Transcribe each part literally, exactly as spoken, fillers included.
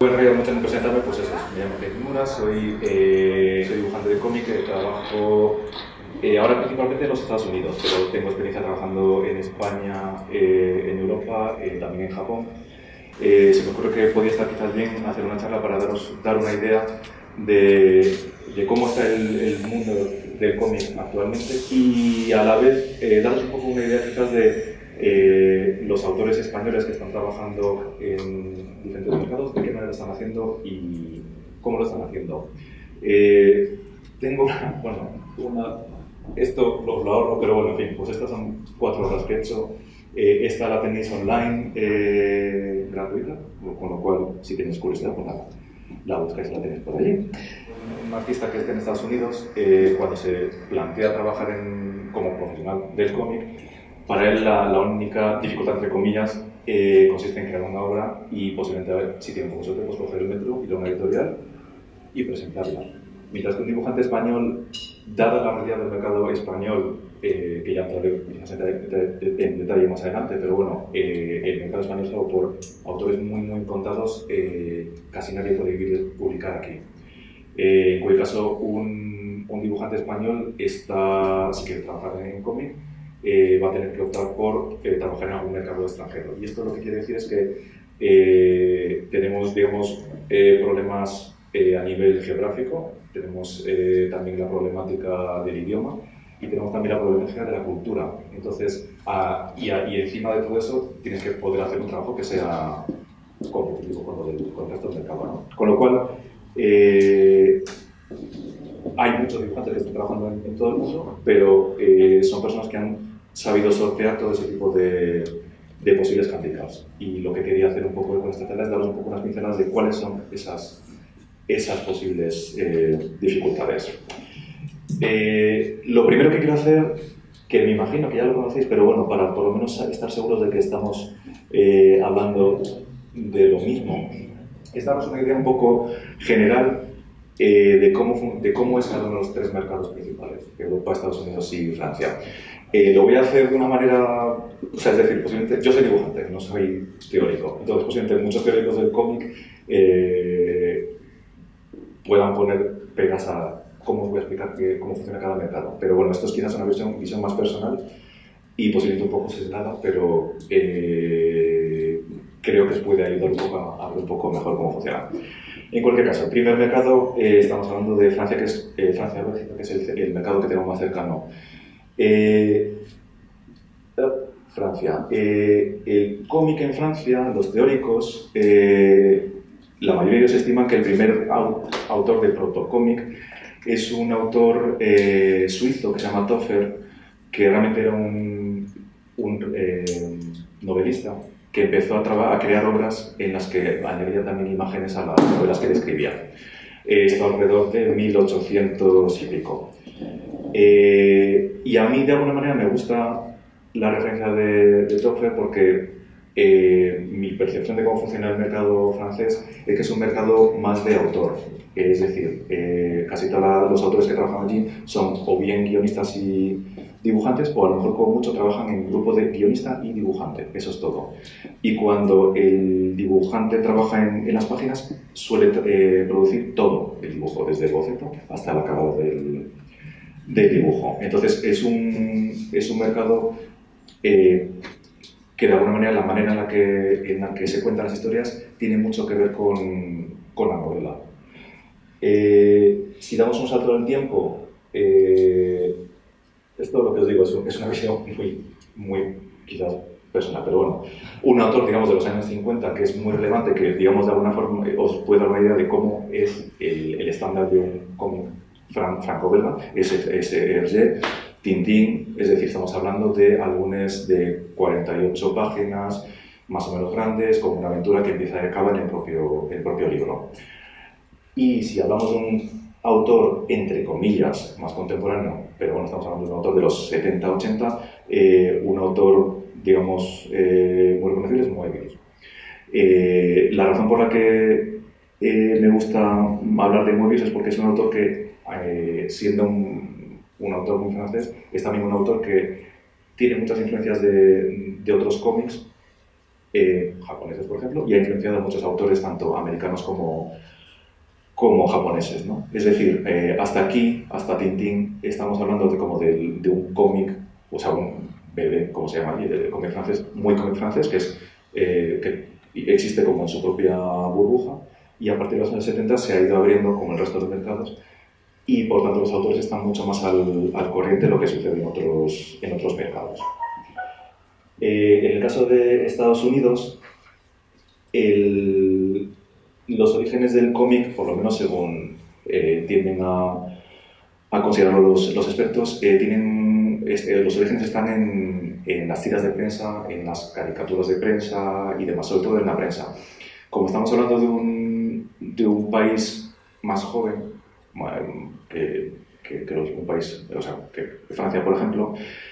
Bueno, en realidad, mucho en presentarme, pues eso, me llamo Ken Kimura, soy, eh, soy dibujante de cómic, trabajo eh, ahora principalmente en los Estados Unidos, pero tengo experiencia trabajando en España, eh, en Europa, eh, también en Japón. Eh, se me ocurre que podría estar quizás bien hacer una charla para daros, dar una idea de, de cómo está el, el mundo del cómic actualmente y a la vez eh, daros un poco una idea quizás de eh, los autores españoles que están trabajando en diferentes mercados, de qué manera lo están haciendo y cómo lo están haciendo. Eh, tengo una, bueno, una, esto lo, lo ahorro, pero bueno, en fin, pues estas son cuatro horas que he hecho. Eh, esta la tenéis online, eh, gratuita, con lo cual, si tenéis curiosidad, pues la, la buscáis y la tenéis por allí. Un artista que esté en Estados Unidos, eh, cuando se plantea trabajar en, como profesional del cómic, para él la, la única dificultad, entre comillas, eh, consiste en crear una obra y posiblemente, a ver, si tiene un poco de suerte, pues coger el metro, ir a una editorial y presentarla. Mientras que un dibujante español, dada la realidad del mercado español, eh, que ya entraré en detalle más adelante, pero bueno, eh, el mercado español es algo por autores muy, muy contados, eh, casi nadie puede publicar aquí. Eh, en cualquier caso, un, un dibujante español está, si quiere trabajar en cómic, eh, va a tener que optar por eh, trabajar en algún mercado extranjero. Y esto lo que quiere decir es que eh, tenemos, digamos, eh, problemas eh, a nivel geográfico, tenemos eh, también la problemática del idioma y tenemos también la problemática de la cultura. Entonces, a, y, a, y encima de todo eso, tienes que poder hacer un trabajo que sea competitivo con, lo del, con el resto del mercado, ¿no? Con lo cual, eh, hay muchos dibujantes que están trabajando en, en todo el mundo, pero eh, son personas que han sabido sortear todo ese tipo de, de posibles handicaps. Y lo que quería hacer un poco con esta charla es daros un poco unas pinceladas de cuáles son esas, esas posibles eh, dificultades. Eh, lo primero que quiero hacer, que me imagino que ya lo conocéis, pero bueno, para por lo menos estar seguros de que estamos eh, hablando de lo mismo, es daros una idea un poco general eh, de, cómo, de cómo es cada uno de los tres mercados principales, Europa, Estados Unidos y Francia. Eh, lo voy a hacer de una manera, o sea, es decir, posiblemente, yo soy dibujante, no soy teórico, entonces posiblemente muchos teóricos del cómic eh, puedan poner pegas a cómo os voy a explicar que, cómo funciona cada mercado. Pero bueno, esto es quizás una visión, visión más personal y posiblemente un poco sesgada, pero eh, creo que os puede ayudar un poco a, a ver un poco mejor cómo funciona. En cualquier caso, el primer mercado, eh, estamos hablando de Francia, que es eh, Francia-Bélgica, que es el, el mercado que tenemos más cercano. Eh, Francia. Eh, el cómic en Francia, los teóricos, eh, la mayoría de ellos estiman que el primer au autor de protocómic es un autor eh, suizo que se llama Toffer, que realmente era un, un eh, novelista que empezó a, a crear obras en las que añadía también imágenes a las novelas que describía. Eh, esto alrededor de mil ochocientos y pico. Eh, y a mí de alguna manera me gusta la referencia de, de Toffer porque eh, mi percepción de cómo funciona el mercado francés es que es un mercado más de autor. Es decir, eh, casi todos los autores que trabajan allí son o bien guionistas y dibujantes o a lo mejor como mucho trabajan en grupos de guionista y dibujante, eso es todo. Y cuando el dibujante trabaja en, en las páginas suele eh, producir todo el dibujo, desde el boceto hasta el acabado del, del dibujo. Entonces es un, es un mercado eh, que de alguna manera la manera en la que, en la que se cuentan las historias tiene mucho que ver con, con la novela. Eh, si damos un salto en el tiempo, eh, esto lo que os digo es, es una visión muy, muy quizás personal, pero bueno, un autor, digamos, de los años cincuenta que es muy relevante, que digamos de alguna forma os puede dar una idea de cómo es el, el estándar de un cómic fran, franco-belga, es, es Hergé, Tintín, es decir, estamos hablando de álbumes de cuarenta y ocho páginas, más o menos grandes, con una aventura que empieza y acaba en el propio, el propio libro. Y si hablamos de un autor, entre comillas, más contemporáneo, pero bueno, estamos hablando de un autor de los setenta ochenta, eh, un autor, digamos, eh, muy reconocible es Moebius. Eh, la razón por la que eh, me gusta hablar de Moebius es porque es un autor que, eh, siendo un, un autor muy francés, es también un autor que tiene muchas influencias de, de otros cómics, eh, japoneses, por ejemplo, y ha influenciado a muchos autores, tanto americanos como, como japoneses, ¿no? Es decir, eh, hasta aquí, hasta Tintín, estamos hablando de, como de, de un cómic, o sea, un bebé, como se llama allí, de cómic francés, muy cómic francés, que, es, eh, que existe como en su propia burbuja, y a partir de los años setenta se ha ido abriendo como el resto de mercados, y por tanto los autores están mucho más al, al corriente de lo que sucede en otros, en otros mercados. Eh, en el caso de Estados Unidos, el, los orígenes del cómic, por lo menos según eh, tienden a, a considerar los, los expertos, eh, tienen, este, los orígenes están en, en las tiras de prensa, en las caricaturas de prensa y demás, sobre todo en la prensa. Como estamos hablando de un, de un país más joven, que, que, que un país, o sea, que Francia, por ejemplo,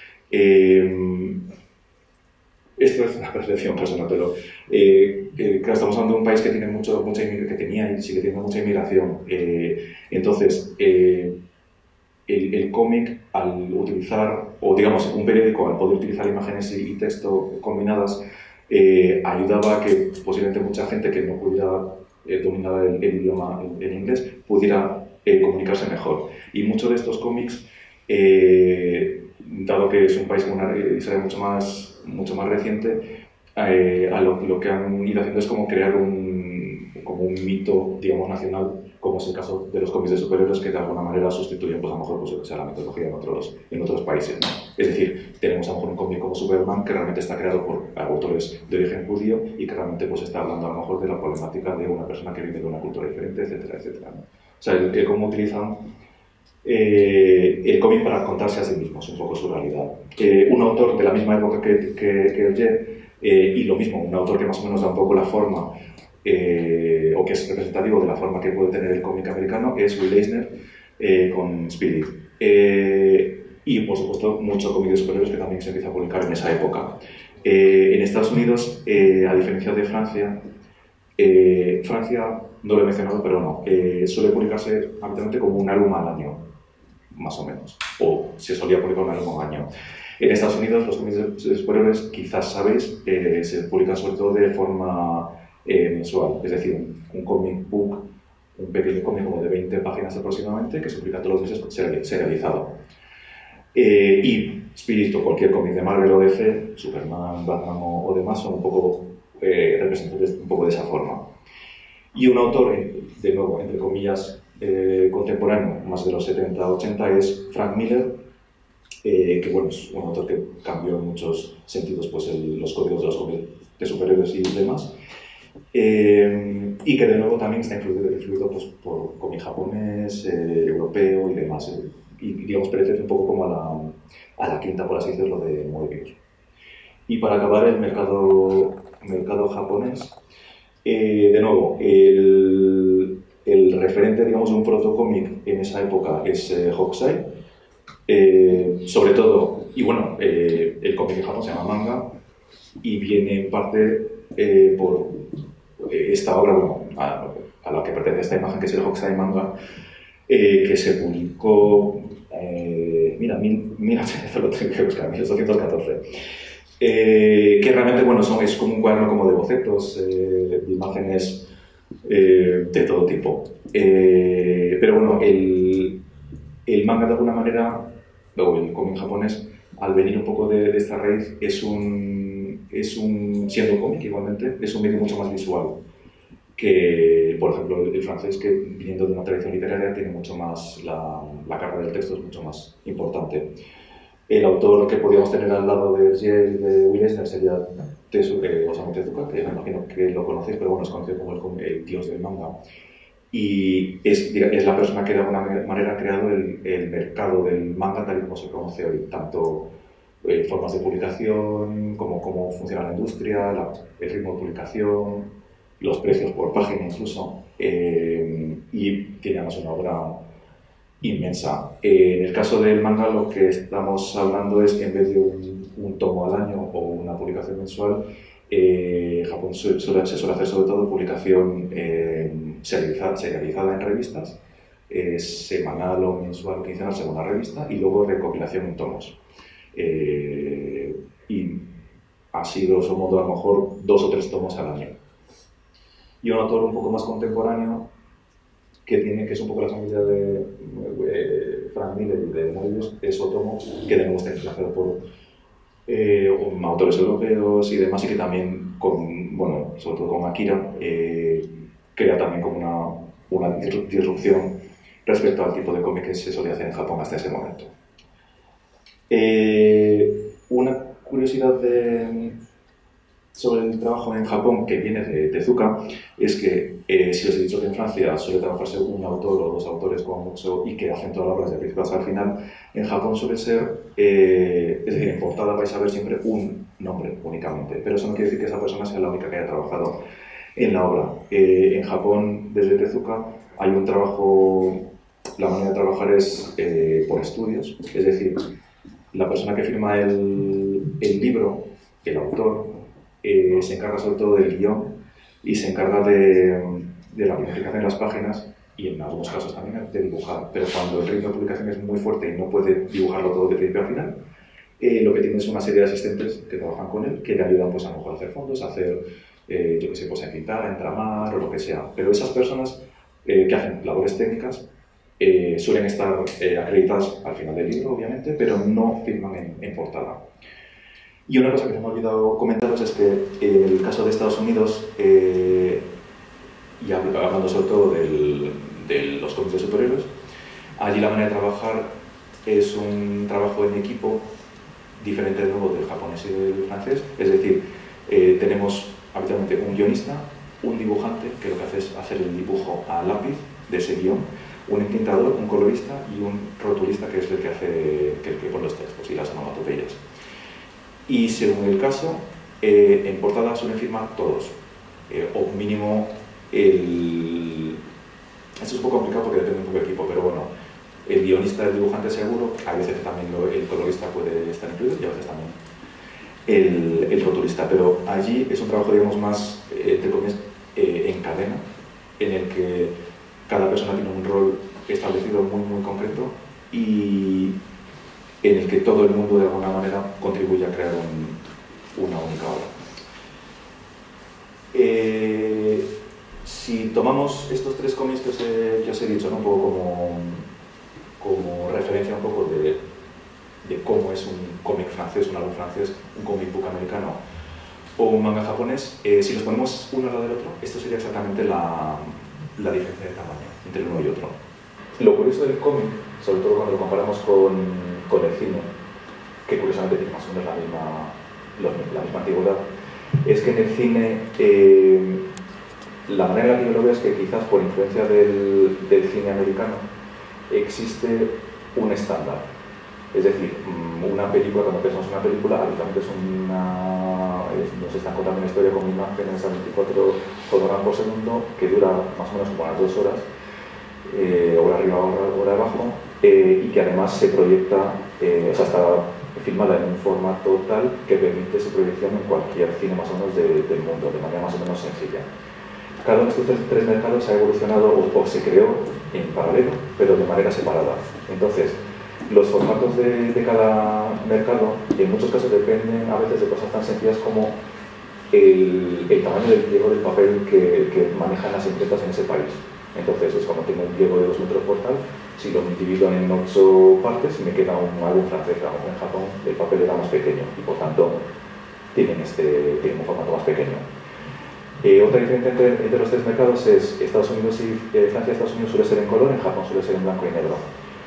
eh, esto es una percepción personal, pero eh, eh, claro, estamos hablando de un país que tiene mucho, mucha que tenía y sigue teniendo mucha inmigración. Eh, entonces, eh, el, el cómic, al utilizar, o digamos, un periódico, al poder utilizar imágenes y, y texto combinadas, eh, ayudaba a que posiblemente mucha gente que no pudiera eh, dominar el, el idioma en, en inglés pudiera eh, comunicarse mejor. Y muchos de estos cómics, eh, dado que es un país con una historia mucho más, mucho más reciente, eh, a lo, lo que han ido haciendo es como crear un, como un mito, digamos, nacional, como es el caso de los cómics de superhéroes, que de alguna manera sustituyen, pues a lo mejor, pues, o sea, la metodología en otros, en otros países, ¿no? Es decir, tenemos a lo mejor un cómic como Superman que realmente está creado por autores de origen judío y que realmente pues, está hablando a lo mejor de la problemática de una persona que vive de una cultura diferente, etcétera, etcétera, ¿no? O sea, el, el cómo utilizan eh, el cómic para contarse a sí mismos, un poco su realidad. Eh, un autor de la misma época que, que, que Hergé, eh, y lo mismo, un autor que más o menos da un poco la forma, eh, o que es representativo de la forma que puede tener el cómic americano, es Will Eisner eh, con Spirit. Eh, y, por supuesto, mucho cómic de superhéroes que también se empieza a publicar en esa época. Eh, en Estados Unidos, eh, a diferencia de Francia, eh, Francia, no lo he mencionado, pero no, eh, suele publicarse habitualmente como un álbum al año, más o menos, o se solía publicar un álbum al año. En Estados Unidos, los cómics de superhéroes, quizás sabéis, eh, se publican sobre todo de forma eh, mensual, es decir, un, un comic book, un pequeño cómic como de veinte páginas aproximadamente, que se publica todos los meses serializado. Eh, y Spirit o cualquier cómic de Marvel o D C, Superman, Batman o, o demás, son un poco eh, representantes un poco de esa forma. Y un autor, de nuevo, entre comillas, eh, contemporáneo, más de los setenta ochenta, es Frank Miller, eh, que bueno, es un autor que cambió en muchos sentidos pues, el, los códigos de los cómics de superhéroes y demás. Eh, y que de nuevo también está influido, influido pues, por cómic japonés, eh, europeo y demás. Eh, y digamos, pertenece un poco como a la, a la quinta, por así decirlo, de Moebius. Y para acabar, el mercado, mercado japonés, eh, de nuevo, el, el referente, digamos, de un protocómic en esa época es eh, Hokusai, eh, sobre todo, y bueno, eh, el cómic de Japón se llama manga, y viene en parte eh, por esta obra, bueno, a, a la que pertenece esta imagen, que es el Hokusai manga, eh, que se publicó, eh, mira, mil, mil, lo tengo que buscar, mil ochocientos catorce, eh, que realmente, bueno, son, es como un cuaderno como de bocetos, eh, de imágenes eh, de todo tipo. Eh, pero bueno, el, el manga de alguna manera, o el cómic japonés, al venir un poco de, de esta raíz, es un, es un, siendo cómic igualmente, es un medio mucho más visual que, por ejemplo, el, el francés, que viniendo de una tradición literaria tiene mucho más, la, la carga del texto es mucho más importante. El autor que podríamos tener al lado de Hergé y de Will Eisner sería Tezuka, Osamu Tezuka, que me imagino que lo conocéis, pero bueno, es conocido como el, el dios del manga. Y es, es la persona que de alguna manera ha creado el, el mercado del manga tal y como se conoce hoy, tanto eh, formas de publicación, como cómo funciona la industria, la, el ritmo de publicación, los precios por página incluso, eh, y tiene además una obra inmensa. Eh, en el caso del manga, lo que estamos hablando es que en vez de un, un tomo al año o una publicación mensual, eh, Japón suele, se suele hacer sobre todo publicación eh, serializada, serializada en revistas, eh, semanal o mensual, quincenal según la revista, y luego recopilación en tomos. Eh, y así grosso modo, a lo mejor dos o tres tomos al año. Y un autor un poco más contemporáneo, que tiene que es un poco la familia de, de Frank Miller y de Moebius, es Otomo, que de nuevo está influenciado por eh, autores europeos y demás, y que también, con, bueno, sobre todo con Akira, eh, crea también como una, una disrupción respecto al tipo de cómic que se solía hacer en Japón hasta ese momento. Eh, una curiosidad de, sobre el trabajo en Japón que viene de Tezuka es que, eh, si os he dicho que en Francia suele trabajarse un autor o dos autores como mucho y que hacen toda la obra desde el principio hasta el final, en Japón suele ser, eh, es decir, en portada vais a ver siempre un nombre únicamente, pero eso no quiere decir que esa persona sea la única que haya trabajado en la obra. Eh, en Japón, desde Tezuka, hay un trabajo, la manera de trabajar es eh, por estudios, es decir, la persona que firma el, el libro, el autor, eh, se encarga sobre todo del guión y se encarga de, de la planificación de las páginas y en algunos casos también de dibujar, pero cuando el ritmo de publicación es muy fuerte y no puede dibujarlo todo de principio a final, eh, lo que tiene es una serie de asistentes que trabajan con él, que le ayudan pues, a lo mejor a hacer fondos, a hacer, eh, yo que sé, pues a pintar, a entramar o lo que sea, pero esas personas eh, que hacen labores técnicas Eh, suelen estar eh, acreditadas al final del libro, obviamente, pero no firman en, en portada. Y una cosa que se me ha olvidado comentaros es que en el caso de Estados Unidos, eh, y hablando sobre todo del, de los cómics de superhéroes, allí la manera de trabajar es un trabajo en equipo diferente de nuevo del japonés y del francés, es decir, eh, tenemos habitualmente un guionista, un dibujante, que lo que hace es hacer el dibujo a lápiz de ese guión, un entintador, un colorista y un rotulista, que es el que hace que, el que pone los textos y las onomatopeyas. Y según el caso, eh, en portada suelen firmar todos, eh, o mínimo el... Esto es un poco complicado porque depende un poco del equipo, pero bueno, el guionista, el dibujante seguro, a veces también lo, el colorista puede estar incluido y a veces también el, el rotulista, pero allí es un trabajo, digamos, más, eh, entre comillas, eh, en cadena, en el que cada persona tiene un rol establecido muy, muy concreto y en el que todo el mundo de alguna manera contribuye a crear un, una única obra. Eh, si tomamos estos tres cómics que os he, que os he dicho, ¿no? Un poco como, como referencia un poco de, de cómo es un cómic francés, un álbum francés, un comic book americano o un manga japonés, eh, si los ponemos uno al lado del otro, esto sería exactamente la la diferencia de tamaño entre uno y otro. Lo curioso del cómic, sobre todo cuando lo comparamos con, con el cine, que curiosamente tiene más o menos la misma, la misma antigüedad, es que en el cine eh, la manera en la que yo lo veo es que quizás por influencia del, del cine americano existe un estándar. Es decir, una película, cuando pensamos en una película, habitualmente es una, es, nos están contando una historia con imágenes a veinticuatro fotogramas por segundo que dura más o menos como unas dos horas, eh, hora arriba, hora, hora abajo, eh, y que además se proyecta, eh, o sea, está filmada en un formato tal que permite su proyección en cualquier cine más o menos de, del mundo, de manera más o menos sencilla. Cada uno de estos tres mercados ha evolucionado o, o se creó en paralelo, pero de manera separada. Entonces, los formatos de, de cada mercado en muchos casos dependen a veces de cosas tan sencillas como el, el tamaño del pliego del papel que, que manejan las impretas en ese país. Entonces es como tengo un pliego de dos metros por tal, si lo divido en ocho partes me queda un álbum francés. En Japón el papel era más pequeño y por tanto tienen, este, tienen un formato más pequeño. Eh, otra diferencia entre, entre los tres mercados es Estados Unidos y eh, Francia. Estados Unidos suele ser en color, en Japón suele ser en blanco y negro.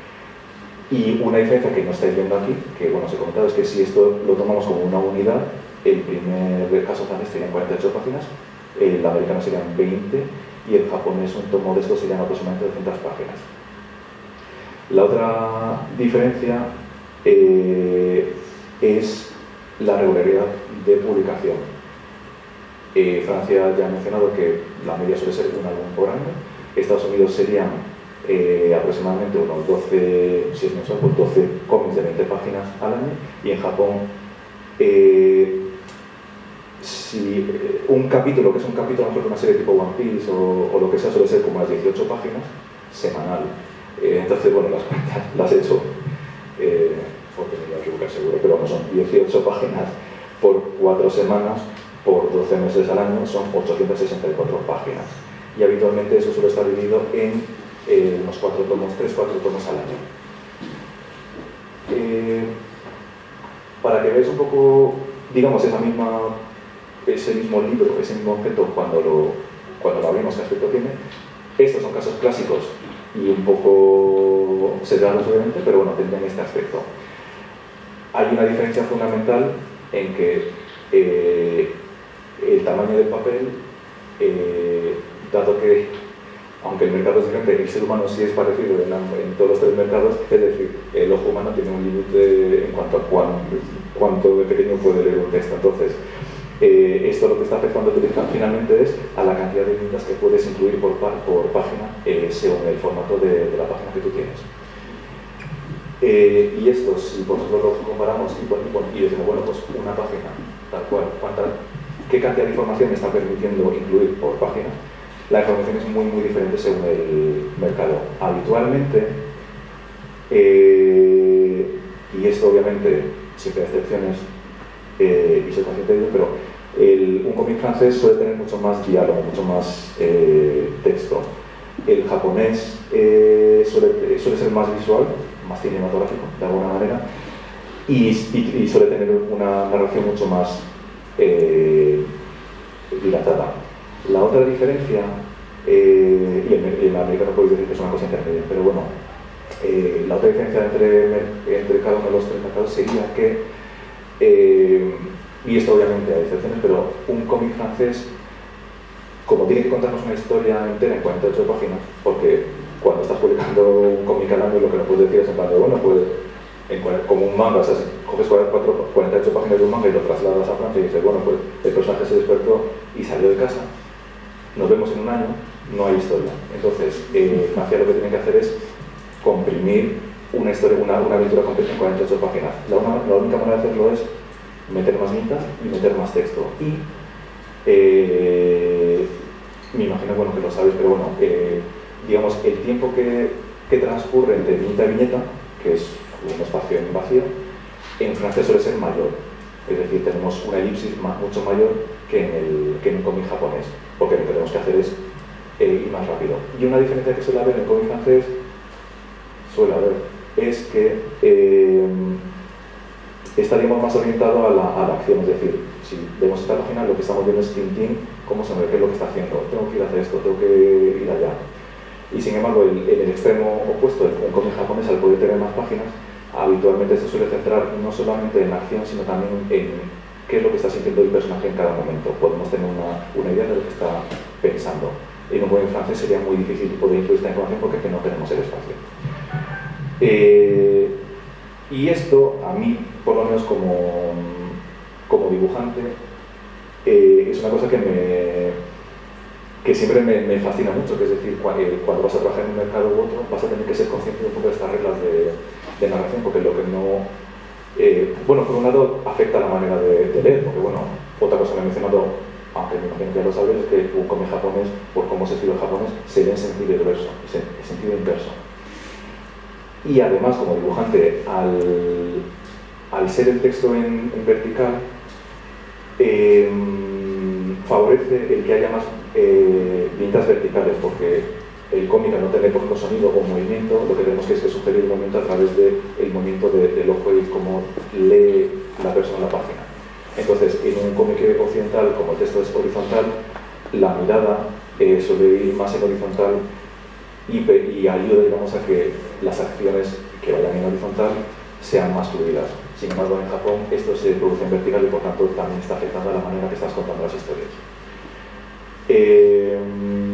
Y una diferencia que no estáis viendo aquí, que bueno, os he comentado, es que si esto lo tomamos como una unidad, el primer caso francés serían cuarenta y ocho páginas, el americano serían veinte y el japonés un tomo de estos serían aproximadamente doscientas páginas. La otra diferencia eh, es la regularidad de publicación. Eh, Francia ya ha mencionado que la media suele ser un álbum por año, Estados Unidos serían Eh, aproximadamente unos doce, si es mensual, pues doce cómics de veinte páginas al año, y en Japón eh, si eh, un capítulo, que es un capítulo a lo mejor de una serie tipo One Piece o, o lo que sea, suele ser como las dieciocho páginas semanal. Eh, entonces, bueno, las cuentas las he hecho eh, porque me voy a equivocar seguro, pero bueno, son dieciocho páginas por cuatro semanas, por doce meses al año, son ochocientas sesenta y cuatro páginas. Y habitualmente eso suele estar dividido en eh, unos cuatro tomos, tres, cuatro tomos al año. Eh, para que veáis un poco, digamos, esa misma, ese mismo libro, ese mismo objeto, cuando lo, cuando lo abrimos, qué aspecto tiene. Estos son casos clásicos y un poco sellados, obviamente, pero bueno, tendrían este aspecto. Hay una diferencia fundamental en que eh, el tamaño del papel, eh, dado que, aunque el mercado es diferente, el ser humano sí es parecido en, en todos los tres mercados, es decir, el ojo humano tiene un límite en cuanto a cuán, cuánto de pequeño puede leer un texto. Entonces, eh, esto lo que está afectando finalmente es a la cantidad de líneas que puedes incluir por, por página eh, según el formato de, de la página que tú tienes. Eh, y esto, si por ejemplo lo comparamos y, bueno, y decimos, bueno, pues una página, tal cual, ¿cuánta, ¿qué cantidad de información me está permitiendo incluir por página? La información es muy, muy diferente según el mercado. Habitualmente, eh, y esto obviamente siempre hay excepciones, eh, y soy consciente de ello, pero el, un cómic francés suele tener mucho más diálogo, mucho más eh, texto. El japonés eh, suele, suele ser más visual, más cinematográfico, de alguna manera, y, y, y suele tener una narración mucho más eh, dilatada. La otra diferencia, eh, y en el americano podéis decir que es una cosa intermedia, pero bueno, eh, la otra diferencia entre, entre cada uno de los tres mercados sería que, eh, y esto obviamente hay excepciones, pero un cómic francés, como tiene que contarnos una historia entera en cuarenta y ocho páginas, porque cuando estás publicando un cómic al año lo que no puedes decir es en plan de, bueno, pues en, como un manga, o sea, coges cuarenta y ocho páginas de un manga y lo trasladas a Francia y dices, bueno, pues el personaje se despertó y salió de casa, nos vemos en un año, no hay historia. Entonces, eh, Francia lo que tiene que hacer es comprimir una historia, una, una aventura completa en cuarenta y ocho páginas. La, una, la única manera de hacerlo es meter más cintas y meter más texto. Y eh, me imagino, bueno, que lo sabéis, pero bueno, eh, digamos, el tiempo que, que transcurre entre viñeta y viñeta, que es un espacio en vacío, en francés suele ser mayor. Es decir, tenemos una elipsis más, mucho mayor que en, el, que en un cómic japonés, porque lo que tenemos que hacer es eh, ir más rápido. Y una diferencia que suele haber en el cómic francés, suele haber, es que eh, estaríamos más orientados a la, a la acción. Es decir, si vemos esta página, lo que estamos viendo es Tintín, cómo se mueve, qué es lo que está haciendo, tengo que ir a hacer esto, tengo que ir allá. Y sin embargo, el, en el extremo opuesto, el cómic japonés, al poder tener más páginas, habitualmente se suele centrar no solamente en la acción, sino también en qué es lo que está sintiendo el personaje en cada momento. Podemos tener una, una idea de lo que está pensando. En un cómic francés sería muy difícil poder incluir esta información porque es que no tenemos el espacio. Eh, y esto, a mí, por lo menos como, como dibujante, eh, es una cosa que me... que siempre me, me fascina mucho, que es decir, cuando, cuando vas a trabajar en un mercado u otro, vas a tener que ser consciente de un poco de estas reglas de, de narración, porque lo que no... Eh, bueno, por un lado, afecta la manera de, de leer, porque bueno, otra cosa que he mencionado, aunque me imagino que ya lo sabéis, es que un cómic japonés, por cómo se escribe el japonés, se lee en sentido inverso, en sentido inverso. Y además, como dibujante, al, al ser el texto en, en vertical, eh, favorece el que haya más eh, viñetas verticales, porque el cómic, al no tener por ejemplo sonido o movimiento, lo que tenemos que es que sugerir el movimiento a través del de movimiento de, del ojo y cómo lee la persona la página. Entonces, en un cómic occidental, como el texto es horizontal, la mirada eh, suele ir más en horizontal y, y ayuda, digamos, a que las acciones que vayan en horizontal sean más fluidas. Sin embargo, en Japón esto se produce en vertical y por tanto también está afectando a la manera que estás contando las historias. Eh,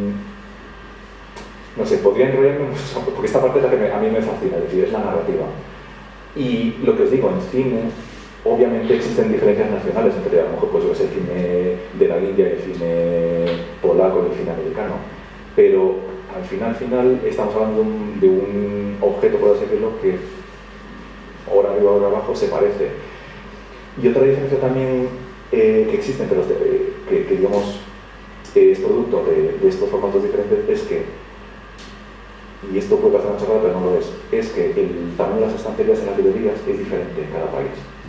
no sé, podría enrollarme mucho, porque esta parte es la que me, a mí me fascina, es decir, es la narrativa. Y lo que os digo, en cine, obviamente existen diferencias nacionales entre, a lo mejor, pues, el cine de la India, el cine polaco y el cine americano, pero al final, final estamos hablando de un, de un objeto, por así decirlo, que ahora arriba, ahora abajo, se parece. Y otra diferencia también eh, que existe entre los de, que, que digamos eh, es producto de, de estos formatos diferentes es que, y esto puede parecer una chorrada pero no lo es, es que el tamaño de las estanterías en las librerías es diferente en cada país.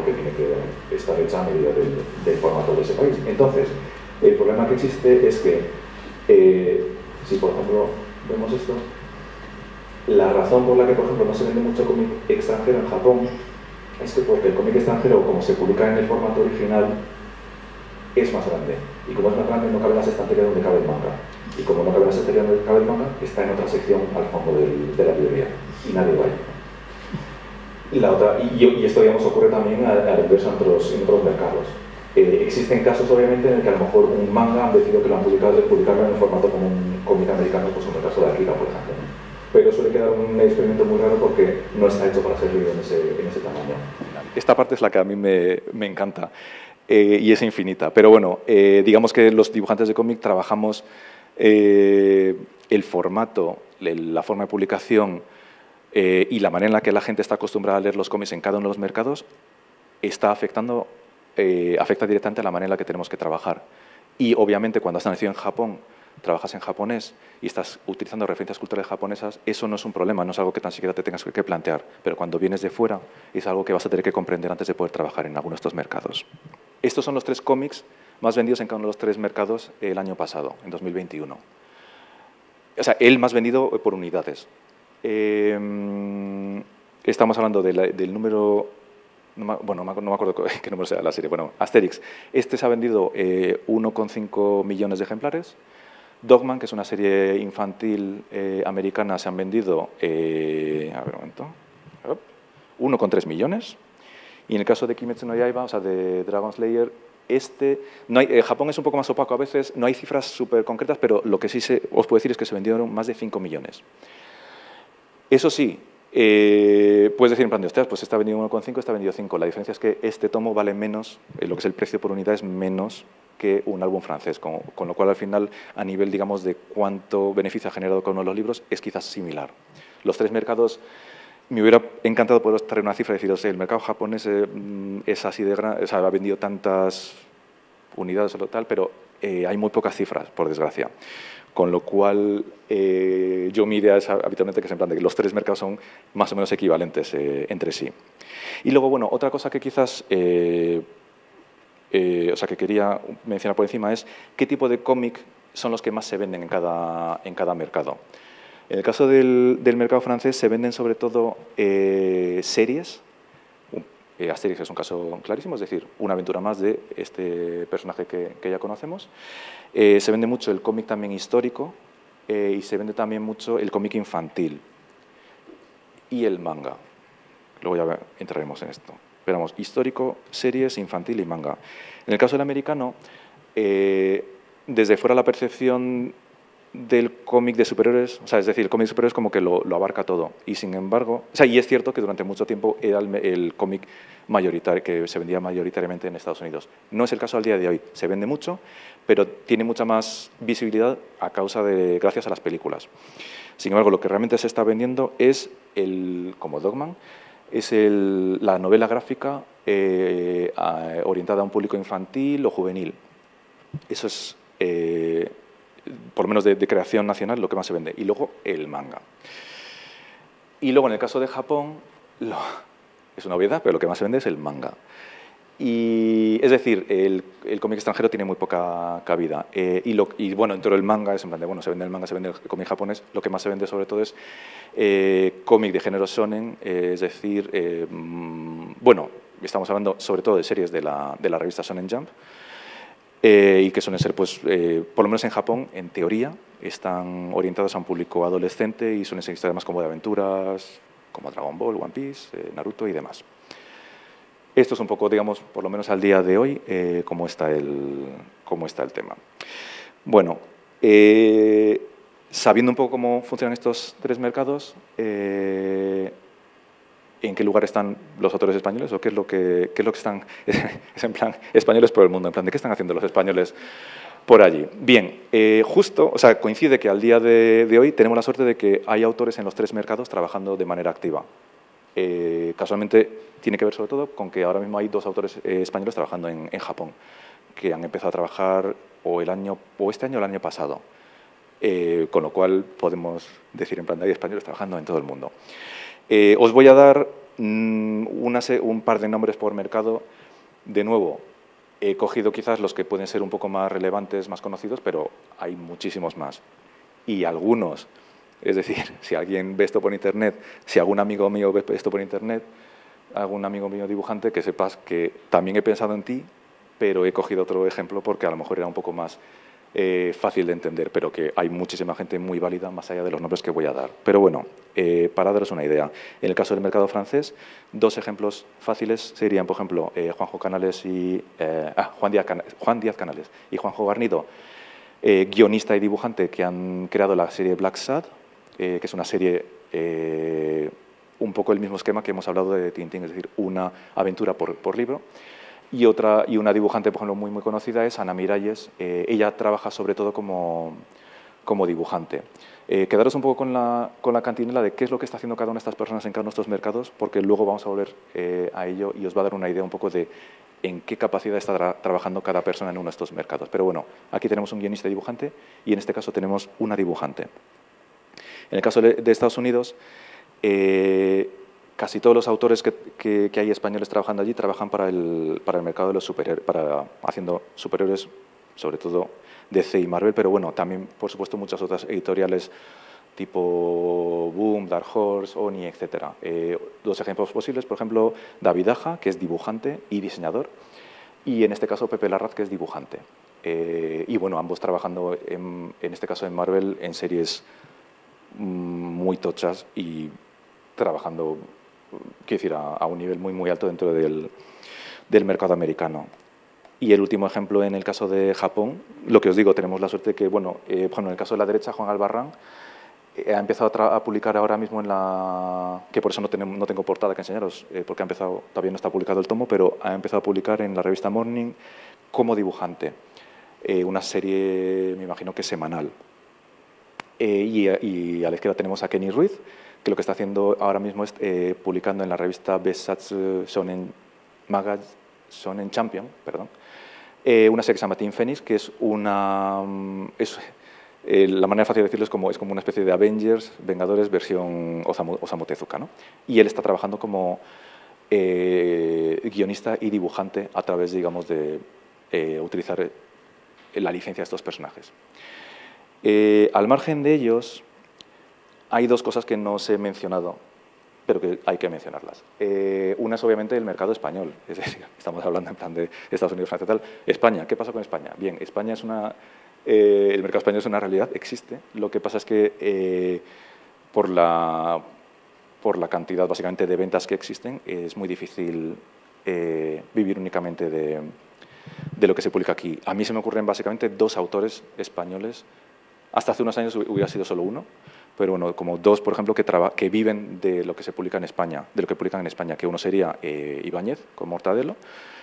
porque tiene que estar hecha a medida del, del formato de ese país. Entonces, el problema que existe es que, eh, si por ejemplo vemos esto, la razón por la que, por ejemplo, no se vende mucho cómic extranjero en Japón es que porque el cómic extranjero, como se publica en el formato original, es más grande. Y como es más grande, no cabe en las estanterías donde cabe el manga. Y como no cabe en las estanterías donde cabe el manga, está en otra sección al fondo del, de la librería. Y nadie va ahí. Y, la otra, y, y esto, digamos, ocurre también a la inversa en otros, en otros mercados. Eh, existen casos, obviamente, en el que a lo mejor un manga han decidido que lo han publicado, publicarlo en un formato como un cómic americano, pues en el caso de Akira, por ejemplo. Pero suele quedar un experimento muy raro porque no está hecho para ser leído en ese, en ese tamaño. Esta parte es la que a mí me, me encanta eh, y es infinita. Pero bueno, eh, digamos que los dibujantes de cómic trabajamos eh, el formato, la forma de publicación eh, y la manera en la que la gente está acostumbrada a leer los cómics en cada uno de los mercados está afectando, eh, afecta directamente a la manera en la que tenemos que trabajar. Y obviamente cuando has nacido en Japón, trabajas en japonés y estás utilizando referencias culturales japonesas, eso no es un problema, no es algo que tan siquiera te tengas que plantear, pero cuando vienes de fuera es algo que vas a tener que comprender antes de poder trabajar en alguno de estos mercados. Estos son los tres cómics más vendidos en cada uno de los tres mercados el año pasado, en dos mil veintiuno. O sea, el más vendido por unidades. Eh, estamos hablando de la, del número... No me, bueno, no me acuerdo qué número sea la serie. Bueno, Asterix. Este se ha vendido eh, uno coma cinco millones de ejemplares. Dogman, que es una serie infantil eh, americana, se han vendido, eh, a ver un momento, uno coma tres millones. Y en el caso de Kimetsu no Yaiba, o sea, de Dragon Slayer, este, no hay, eh, Japón es un poco más opaco a veces, no hay cifras súper concretas, pero lo que sí se, os puedo decir es que se vendieron más de cinco millones. Eso sí, eh, puedes decir en plan de, ostras, pues está vendido uno coma cinco, está vendido cinco. La diferencia es que este tomo vale menos, eh, lo que es el precio por unidad es menos que un álbum francés, con, con lo cual al final, a nivel, digamos, de cuánto beneficio ha generado cada uno de los libros, es quizás similar. Los tres mercados, me hubiera encantado poder traer una cifra y deciros, el mercado japonés eh, es así de grande, o sea, ha vendido tantas unidades o tal, pero eh, hay muy pocas cifras, por desgracia. Con lo cual, eh, yo mi idea es habitualmente que se en plan de que los tres mercados son más o menos equivalentes eh, entre sí. Y luego, bueno, otra cosa que quizás... Eh, Eh, o sea, que quería mencionar por encima es qué tipo de cómic son los que más se venden en cada, en cada mercado. En el caso del, del mercado francés se venden sobre todo eh, series. Eh, Asterix es un caso clarísimo, es decir, una aventura más de este personaje que, que ya conocemos. Eh, se vende mucho el cómic también histórico eh, y se vende también mucho el cómic infantil y el manga. Luego ya entraremos en esto. Pero vamos, histórico, series, infantil y manga. En el caso del americano, eh, desde fuera la percepción del cómic de superhéroes, o sea, es decir, el cómic de superhéroes como que lo, lo abarca todo. Y sin embargo, o sea, y es cierto que durante mucho tiempo era el, el cómic mayoritario, que se vendía mayoritariamente en Estados Unidos. No es el caso al día de hoy. Se vende mucho, pero tiene mucha más visibilidad a causa de, gracias a las películas. Sin embargo, lo que realmente se está vendiendo es, el, como Dogman, es el, la novela gráfica eh, a, orientada a un público infantil o juvenil. Eso es, eh, por lo menos de, de creación nacional, lo que más se vende. Y luego el manga. Y luego en el caso de Japón, lo, es una obviedad, pero lo que más se vende es el manga. Y, es decir, el, el cómic extranjero tiene muy poca cabida. Eh, y, lo, y bueno, dentro del manga, es en plan de, bueno, se vende el manga, se vende el cómic japonés, lo que más se vende sobre todo es eh, cómic de género shonen, eh, es decir, eh, mmm, bueno, estamos hablando sobre todo de series de la, de la revista Shonen Jump, eh, y que suelen ser, pues, eh, por lo menos en Japón, en teoría, están orientados a un público adolescente y suelen ser historias más como de aventuras, como Dragon Ball, One Piece, eh, Naruto y demás. Esto es un poco, digamos, por lo menos al día de hoy, eh, cómo está el, cómo está el tema. Bueno, eh, sabiendo un poco cómo funcionan estos tres mercados, eh, ¿en qué lugar están los autores españoles o qué es lo que, qué es lo que están, es en plan, españoles por el mundo, en plan, ¿de qué están haciendo los españoles por allí? Bien, eh, justo, o sea, coincide que al día de, de hoy tenemos la suerte de que hay autores en los tres mercados trabajando de manera activa. Eh, casualmente tiene que ver sobre todo con que ahora mismo hay dos autores eh, españoles trabajando en, en Japón, que han empezado a trabajar o, el año, o este año o el año pasado, eh, con lo cual podemos decir en plan de hay españoles trabajando en todo el mundo. Eh, os voy a dar una, un par de nombres por mercado, de nuevo, he cogido quizás los que pueden ser un poco más relevantes, más conocidos, pero hay muchísimos más. Y algunos, es decir, si alguien ve esto por internet, si algún amigo mío ve esto por internet, algún amigo mío dibujante, que sepas que también he pensado en ti, pero he cogido otro ejemplo porque a lo mejor era un poco más eh, fácil de entender, pero que hay muchísima gente muy válida más allá de los nombres que voy a dar. Pero bueno, eh, para daros una idea, en el caso del mercado francés, dos ejemplos fáciles serían, por ejemplo, eh, Juanjo Canales y eh, ah, Juan, Díaz Can Juan Díaz Canales y Juanjo Garnido, eh, guionista y dibujante que han creado la serie Black Sad, eh, que es una serie eh, un poco el mismo esquema que hemos hablado de Tintín, es decir, una aventura por, por libro. Y, otra, y una dibujante, por ejemplo, muy, muy conocida es Ana Miralles. Eh, ella trabaja sobre todo como, como dibujante. Eh, quedaros un poco con la, con la cantinela de qué es lo que está haciendo cada una de estas personas en cada uno de estos mercados, porque luego vamos a volver eh, a ello y os va a dar una idea un poco de en qué capacidad está tra trabajando cada persona en uno de estos mercados. Pero bueno, aquí tenemos un guionista y dibujante y en este caso tenemos una dibujante. En el caso de Estados Unidos, eh, casi todos los autores que, que, que hay españoles trabajando allí trabajan para el, para el mercado de los superhéroes, para, haciendo superhéroes, sobre todo D C y Marvel, pero bueno, también, por supuesto, muchas otras editoriales tipo Boom, Dark Horse, Oni, etcétera. Eh, dos ejemplos posibles, por ejemplo, David Aja, que es dibujante y diseñador, y en este caso Pepe Larraz, que es dibujante. Eh, y bueno, ambos trabajando, en, en este caso en Marvel, en series muy tochas y trabajando, quiero decir, a, a un nivel muy, muy alto dentro del, del mercado americano. Y el último ejemplo, en el caso de Japón, lo que os digo, tenemos la suerte que, bueno, eh, bueno en el caso de la derecha, Juan Albarrán, eh, ha empezado a, a publicar ahora mismo en la... que por eso no, tenemos, no tengo portada que enseñaros, eh, porque ha empezado, todavía no está publicado el tomo, pero ha empezado a publicar en la revista Morning como dibujante. Eh, una serie, me imagino que semanal. Eh, y, y a la izquierda tenemos a Kenny Ruiz, que lo que está haciendo ahora mismo es eh, publicando en la revista Besatsu Shonen Magazine, Shonen Champion, perdón, eh, una serie que se llama Team Phoenix, que es una... Es, eh, la manera fácil de decirlo es como, es como una especie de Avengers, Vengadores, versión Osamu, Osamu Tezuka, ¿no? Y él está trabajando como eh, guionista y dibujante a través, digamos, de eh, utilizar la licencia de estos personajes. Eh, al margen de ellos, hay dos cosas que no os he mencionado, pero que hay que mencionarlas. Eh, una es obviamente el mercado español, es decir, estamos hablando en plan de Estados Unidos, Francia, tal. España, ¿qué pasa con España? Bien, España es una, eh, el mercado español es una realidad, existe. Lo que pasa es que eh, por, la, por la cantidad básicamente de ventas que existen, es muy difícil eh, vivir únicamente de, de lo que se publica aquí. A mí se me ocurren básicamente dos autores españoles. Hasta hace unos años hubiera sido solo uno, pero bueno, como dos, por ejemplo, que, que viven de lo que se publica en España, de lo que publican en España, que uno sería eh, Ibáñez, con Mortadelo,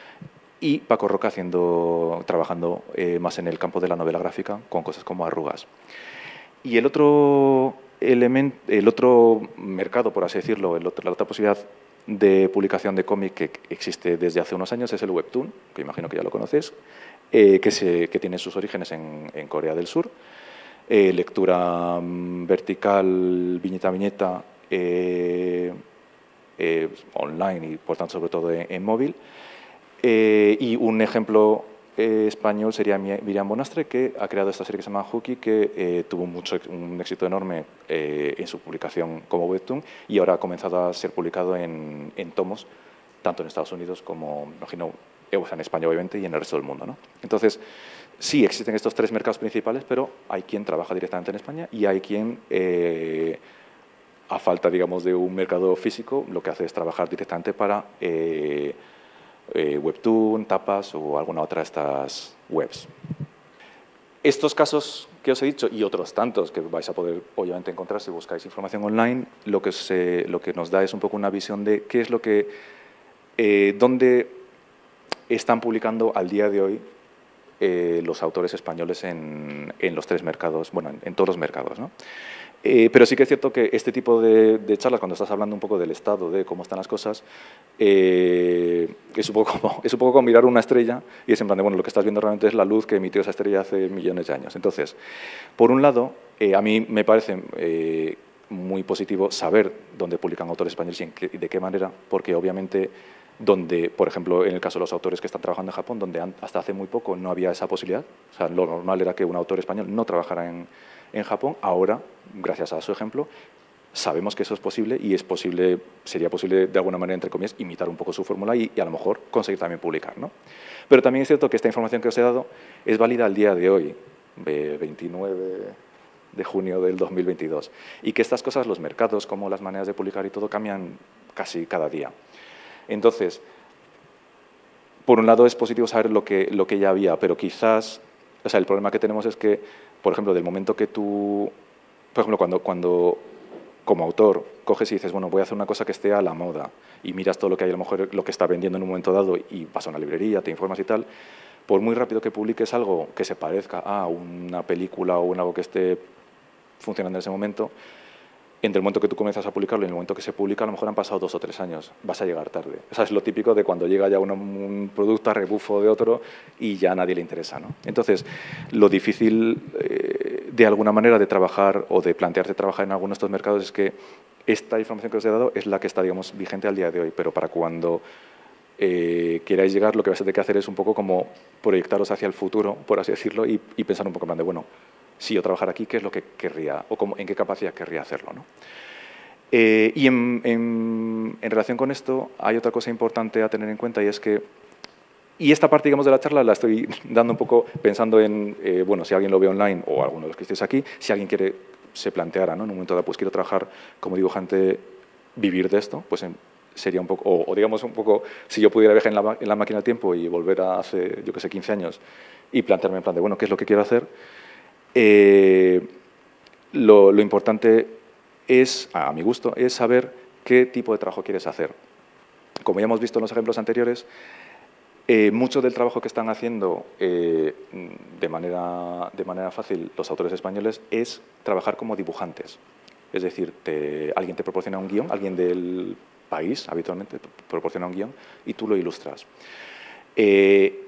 y Paco Roca haciendo, trabajando eh, más en el campo de la novela gráfica, con cosas como Arrugas. Y el otro, elemento, el otro mercado, por así decirlo, el otro, la otra posibilidad de publicación de cómic que existe desde hace unos años es el Webtoon, que imagino que ya lo conocéis, eh, que, se, que tiene sus orígenes en, en Corea del Sur. Eh, lectura um, vertical, viñeta a viñeta, eh, eh, online y, por tanto, sobre todo en, en móvil. Eh, y un ejemplo eh, español sería Miriam Bonastre, que ha creado esta serie que se llama Hooky, que eh, tuvo mucho, un éxito enorme eh, en su publicación como webtoon y ahora ha comenzado a ser publicado en, en tomos, tanto en Estados Unidos como, imagino, en España, obviamente, y en el resto del mundo, ¿no? Entonces, sí, existen estos tres mercados principales, pero hay quien trabaja directamente en España y hay quien, eh, a falta, digamos, de un mercado físico, lo que hace es trabajar directamente para eh, eh, Webtoon, Tapas o alguna otra de estas webs. Estos casos que os he dicho y otros tantos que vais a poder, obviamente, encontrar si buscáis información online, lo que, se, lo que nos da es un poco una visión de qué es lo que, eh, dónde están publicando al día de hoy eh, los autores españoles en, en los tres mercados, bueno, en, en todos los mercados, ¿no? Eh, pero sí que es cierto que este tipo de, de charlas, cuando estás hablando un poco del estado, de cómo están las cosas, eh, es, un poco como, es un poco como mirar una estrella y es en plan de, bueno, lo que estás viendo realmente es la luz que emitió esa estrella hace millones de años. Entonces, por un lado, eh, a mí me parece eh, muy positivo saber dónde publican autores españoles y, en qué, y de qué manera, porque obviamente donde, por ejemplo, en el caso de los autores que están trabajando en Japón, donde hasta hace muy poco no había esa posibilidad, o sea, lo normal era que un autor español no trabajara en, en Japón, ahora, gracias a su ejemplo, sabemos que eso es posible y es posible, sería posible de alguna manera, entre comillas, imitar un poco su fórmula y, y a lo mejor conseguir también publicar, ¿no? Pero también es cierto que esta información que os he dado es válida al día de hoy, veintinueve de junio del dos mil veintidós, y que estas cosas, los mercados, como las maneras de publicar y todo, cambian casi cada día. Entonces, por un lado es positivo saber lo que, lo que ya había, pero quizás, o sea, el problema que tenemos es que, por ejemplo, del momento que tú, por ejemplo, cuando, cuando como autor coges y dices, bueno, voy a hacer una cosa que esté a la moda, y miras todo lo que hay, a lo mejor lo que está vendiendo en un momento dado, y vas a una librería, te informas y tal, por muy rápido que publiques algo que se parezca a una película o algo que esté funcionando en ese momento, entre el momento que tú comienzas a publicarlo y el momento que se publica, a lo mejor han pasado dos o tres años, vas a llegar tarde. O sea, es lo típico de cuando llega ya un, un producto a rebufo de otro y ya a nadie le interesa, ¿no? Entonces, lo difícil, eh, de alguna manera, de trabajar o de plantearte trabajar en alguno de estos mercados es que esta información que os he dado es la que está, digamos, vigente al día de hoy, pero para cuando eh, queráis llegar, lo que vais a tener que hacer es un poco como proyectaros hacia el futuro, por así decirlo, y, y pensar un poco en plan de, bueno, si yo trabajara aquí, ¿qué es lo que querría o cómo, en qué capacidad querría hacerlo, ¿no? Eh, y en, en, en relación con esto, hay otra cosa importante a tener en cuenta y es que, y esta parte, digamos, de la charla la estoy dando un poco pensando en, eh, bueno, si alguien lo ve online o alguno de los que estéis aquí, si alguien quiere, se planteara, ¿no? En un momento dado, pues quiero trabajar como dibujante, vivir de esto, pues en, sería un poco, o, o digamos un poco, si yo pudiera viajar en la, en la máquina del tiempo y volver a hace, yo que sé, quince años y plantearme en plan de, bueno, ¿qué es lo que quiero hacer? Eh, lo, lo importante es, a mi gusto, es saber qué tipo de trabajo quieres hacer. Como ya hemos visto en los ejemplos anteriores, eh, mucho del trabajo que están haciendo eh, de, manera, de manera fácil los autores españoles es trabajar como dibujantes. Es decir, te, alguien te proporciona un guión, alguien del país habitualmente proporciona un guión y tú lo ilustras. Eh,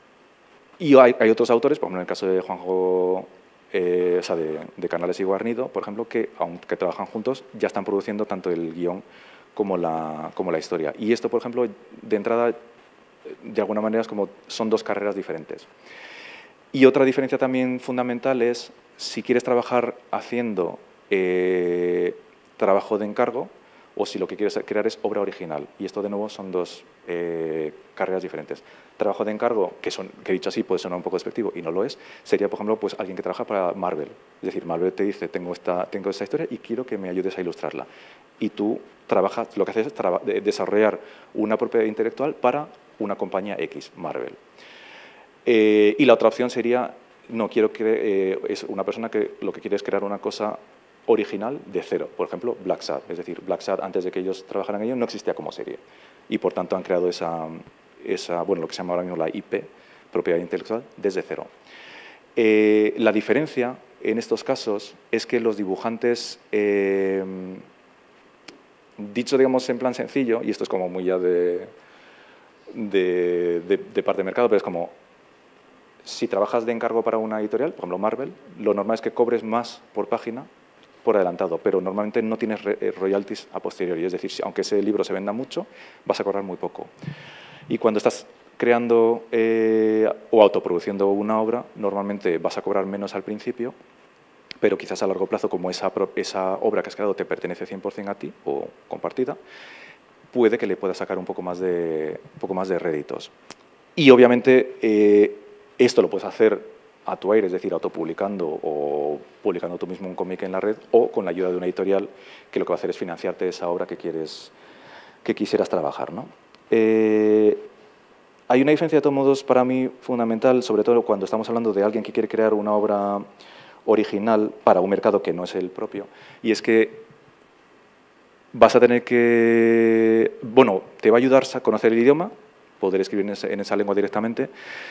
y hay, hay otros autores, por ejemplo, en el caso de Juanjo, Eh, o sea, de, de Canales y Guarnido, por ejemplo, que aunque trabajan juntos, ya están produciendo tanto el guión como la, como la historia. Y esto, por ejemplo, de entrada, de alguna manera, es como, son dos carreras diferentes. Y otra diferencia también fundamental es, si quieres trabajar haciendo eh, trabajo de encargo, o si lo que quieres crear es obra original. Y esto, de nuevo, son dos eh, carreras diferentes. Trabajo de encargo, que, son, que dicho así puede sonar un poco despectivo y no lo es, sería, por ejemplo, pues alguien que trabaja para Marvel. Es decir, Marvel te dice, tengo esta, tengo esta historia y quiero que me ayudes a ilustrarla. Y tú trabajas, lo que haces es traba, de, desarrollar una propiedad intelectual para una compañía X, Marvel. Eh, y la otra opción sería, no quiero que eh, es una persona que lo que quiere es crear una cosa original de cero. Por ejemplo, Black Sad. Es decir, Black Sad, antes de que ellos trabajaran en ello, no existía como serie. Y, por tanto, han creado esa, esa bueno, lo que se llama ahora mismo la I P, propiedad intelectual, desde cero. Eh, la diferencia en estos casos es que los dibujantes, eh, dicho, digamos, en plan sencillo, y esto es como muy ya de, de, de, de parte de mercado, pero es como, si trabajas de encargo para una editorial, por ejemplo, Marvel, lo normal es que cobres más por página por adelantado, pero normalmente no tienes royalties a posteriori, es decir, aunque ese libro se venda mucho, vas a cobrar muy poco. Y cuando estás creando eh, o autoproduciendo una obra, normalmente vas a cobrar menos al principio, pero quizás a largo plazo, como esa, esa obra que has creado te pertenece cien por cien a ti o compartida, puede que le puedas sacar un poco más de, un poco más de réditos. Y obviamente eh, esto lo puedes hacer a tu aire, es decir, autopublicando o publicando tú mismo un cómic en la red, o con la ayuda de una editorial que lo que va a hacer es financiarte esa obra que, quieres, que quisieras trabajar, ¿no? Eh, hay una diferencia, de todos modos, para mí fundamental, sobre todo cuando estamos hablando de alguien que quiere crear una obra original para un mercado que no es el propio, y es que vas a tener que, bueno, te va a ayudar a conocer el idioma, poder escribir en esa, en esa lengua directamente.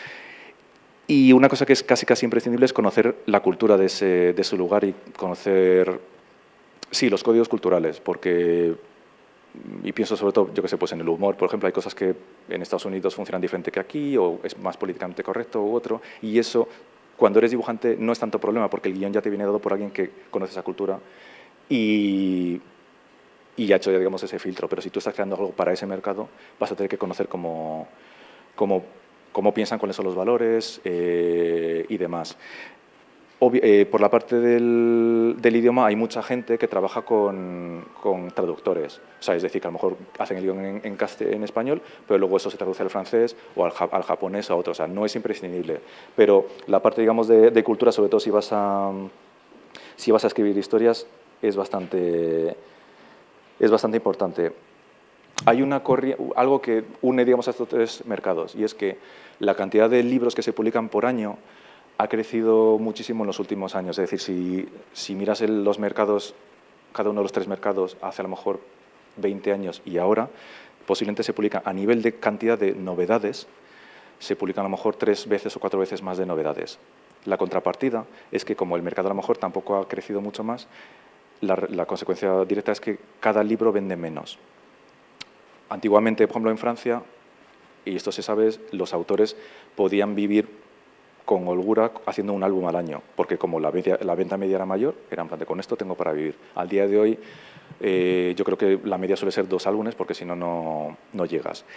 Y una cosa que es casi casi imprescindible es conocer la cultura de, ese, de su lugar y conocer, sí, los códigos culturales, porque, y pienso sobre todo, yo que sé, pues en el humor, por ejemplo, hay cosas que en Estados Unidos funcionan diferente que aquí, o es más políticamente correcto u otro, y eso, cuando eres dibujante, no es tanto problema, porque el guión ya te viene dado por alguien que conoce esa cultura y, y ha hecho, digamos, ese filtro. Pero si tú estás creando algo para ese mercado, vas a tener que conocer cómo, cómo, cómo piensan, cuáles son los valores eh, y demás. Obvi eh, por la parte del, del idioma hay mucha gente que trabaja con, con traductores. O sea, es decir, que a lo mejor hacen el guión en, en, en español, pero luego eso se traduce al francés o al, al japonés o a otro. O sea, no es imprescindible. Pero la parte, digamos, de, de cultura, sobre todo si vas a, si vas a escribir historias, es bastante, es bastante importante. Hay una algo que une, digamos, a estos tres mercados, y es que la cantidad de libros que se publican por año ha crecido muchísimo en los últimos años. Es decir, si, si miras el, los mercados, cada uno de los tres mercados hace a lo mejor veinte años y ahora, posiblemente se publican a nivel de cantidad de novedades, se publican a lo mejor tres veces o cuatro veces más de novedades. La contrapartida es que como el mercado a lo mejor tampoco ha crecido mucho más, la, la consecuencia directa es que cada libro vende menos. Antiguamente, por ejemplo, en Francia, y esto se sabe, los autores podían vivir con holgura haciendo un álbum al año, porque como la, media, la venta media era mayor, era en plan de con esto tengo para vivir. Al día de hoy, eh, yo creo que la media suele ser dos álbumes, porque si no, no llegas.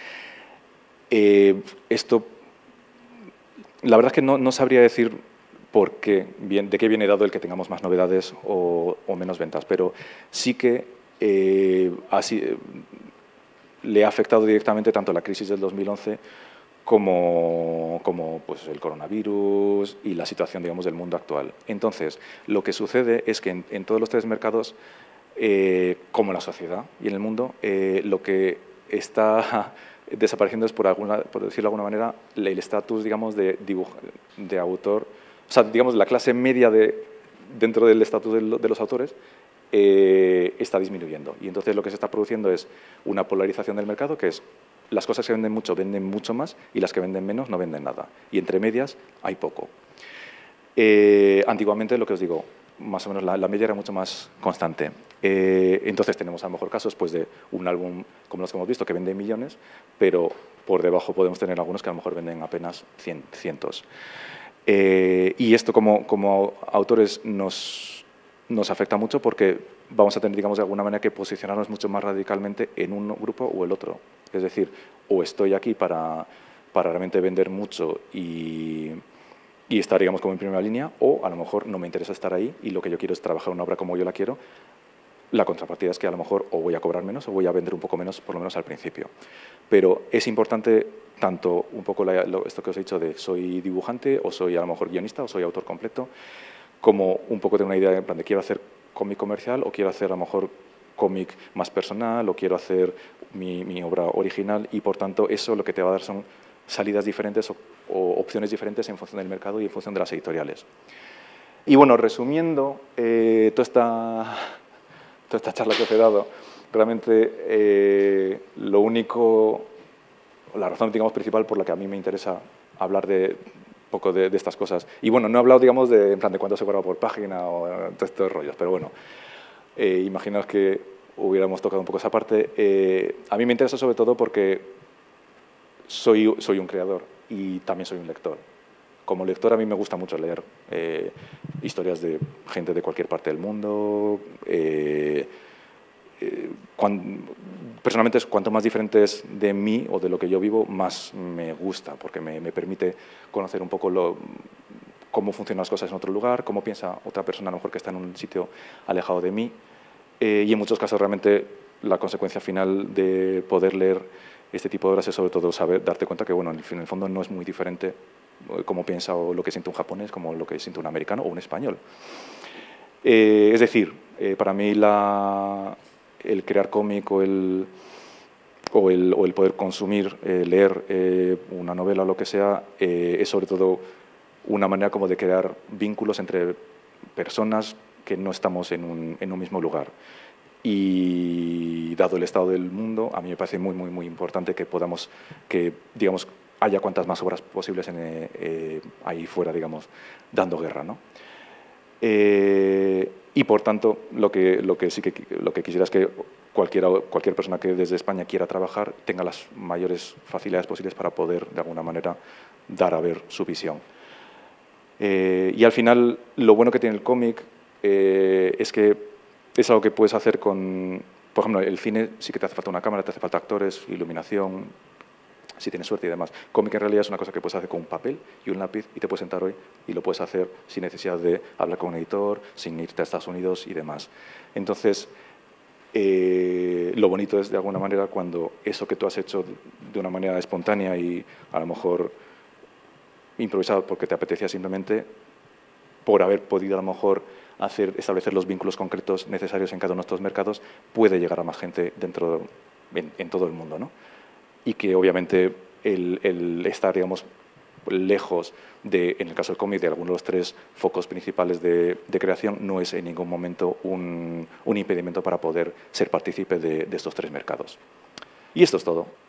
Eh, esto, la verdad es que no, no sabría decir por qué, bien, de qué viene dado el que tengamos más novedades o, o menos ventas, pero sí que eh, así, eh, le ha afectado directamente tanto la crisis del dos mil once como, como pues, el coronavirus y la situación, digamos, del mundo actual. Entonces, lo que sucede es que en, en todos los tres mercados, eh, como en la sociedad y en el mundo, eh, lo que está desapareciendo es, por, alguna, por decirlo de alguna manera, el estatus, digamos, de, dibujo, de autor, o sea, digamos, la clase media de, dentro del estatus de, de los autores, eh, está disminuyendo. Y entonces lo que se está produciendo es una polarización del mercado, que es las cosas que venden mucho venden mucho más y las que venden menos no venden nada. Y entre medias hay poco. Eh, antiguamente, lo que os digo, más o menos la, la media era mucho más constante. Eh, entonces tenemos a lo mejor casos pues, de un álbum como los que hemos visto que vende millones, pero por debajo podemos tener algunos que a lo mejor venden apenas cien, cientos. Eh, y esto como, como autores nos, nos afecta mucho porque vamos a tener, digamos, de alguna manera que posicionarnos mucho más radicalmente en un grupo o el otro. Es decir, o estoy aquí para, para realmente vender mucho y, y estar, digamos, como en primera línea, o a lo mejor no me interesa estar ahí y lo que yo quiero es trabajar una obra como yo la quiero. La contrapartida es que a lo mejor o voy a cobrar menos o voy a vender un poco menos, por lo menos al principio. Pero es importante tanto un poco la, lo, esto que os he dicho de soy dibujante o soy a lo mejor guionista o soy autor completo, como un poco tener una idea en plan de quiero hacer cómic comercial o quiero hacer a lo mejor cómic más personal o quiero hacer mi, mi obra original y, por tanto, eso lo que te va a dar son salidas diferentes o, o opciones diferentes en función del mercado y en función de las editoriales. Y, bueno, resumiendo eh, toda, esta, toda esta charla que os he dado, realmente eh, lo único, la razón, digamos, principal por la que a mí me interesa hablar de poco de, de estas cosas, y, bueno, no he hablado, digamos, de, en plan de cuánto se cobra por página o todos estos rollos, pero, bueno, Eh, imaginaos que hubiéramos tocado un poco esa parte. Eh, a mí me interesa sobre todo porque soy, soy un creador y también soy un lector. Como lector a mí me gusta mucho leer eh, historias de gente de cualquier parte del mundo. Eh, eh, cuan, personalmente, cuanto más diferentes de mí o de lo que yo vivo, más me gusta, porque me, me permite conocer un poco lo, cómo funcionan las cosas en otro lugar, cómo piensa otra persona a lo mejor que está en un sitio alejado de mí. Eh, y en muchos casos realmente la consecuencia final de poder leer este tipo de obras es sobre todo saber, darte cuenta que bueno, en el fondo no es muy diferente cómo piensa o lo que siente un japonés como lo que siente un americano o un español. Eh, es decir, eh, para mí la, el crear cómic o el, o, el, o el poder consumir, eh, leer eh, una novela o lo que sea, eh, es sobre todo una manera como de crear vínculos entre personas que no estamos en un, en un mismo lugar. Y dado el estado del mundo, a mí me parece muy, muy, muy importante que podamos, que digamos, haya cuantas más obras posibles en, eh, ahí fuera, digamos, dando guerra, ¿no? Eh, y por tanto, lo que, lo que sí que, lo que quisiera es que cualquiera, cualquier persona que desde España quiera trabajar tenga las mayores facilidades posibles para poder, de alguna manera, dar a ver su visión. Eh, y al final, lo bueno que tiene el cómic eh, es que es algo que puedes hacer con, por ejemplo, el cine sí que te hace falta una cámara, te hace falta actores, iluminación, si tienes suerte y demás. Cómic en realidad es una cosa que puedes hacer con un papel y un lápiz y te puedes sentar hoy y lo puedes hacer sin necesidad de hablar con un editor, sin irte a Estados Unidos y demás. Entonces, eh, lo bonito es de alguna manera cuando eso que tú has hecho de una manera espontánea y a lo mejor improvisado porque te apetecía simplemente, por haber podido a lo mejor hacer, establecer los vínculos concretos necesarios en cada uno de estos mercados, puede llegar a más gente dentro, en, en todo el mundo, ¿no? Y que obviamente el, el estar, digamos, lejos de, en el caso del cómic, de alguno de los tres focos principales de, de creación, no es en ningún momento un, un impedimento para poder ser partícipe de, de estos tres mercados. Y esto es todo.